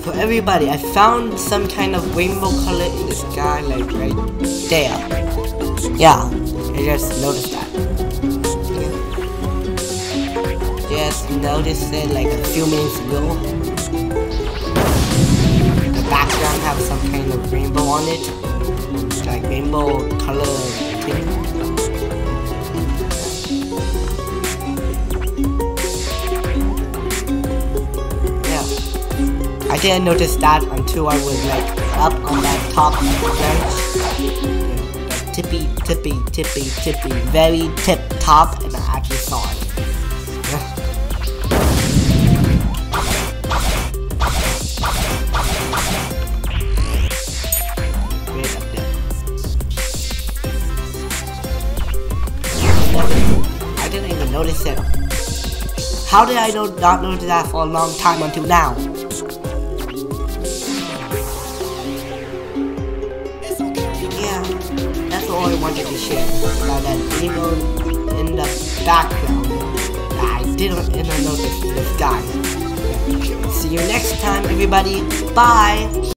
So everybody, I found some kind of rainbow color in the sky, like right there. Yeah, I just noticed that. Just noticed it like a few minutes ago. The background have some kind of rainbow on it, like rainbow color thing. I didn't notice that until I was like up on that top bench. Tippy, very tip top, and I actually saw it. Right up there. I didn't even notice it. How did I not notice that for a long time until now? That's all I wanted to share about that rainbow in the background that I didn't even notice in the sky. See you next time, everybody. Bye!